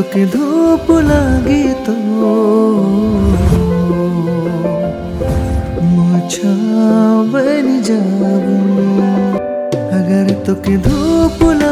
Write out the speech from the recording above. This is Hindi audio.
तोके धूप लागी तो मुझा बन जाऊं। अगर तोके धूप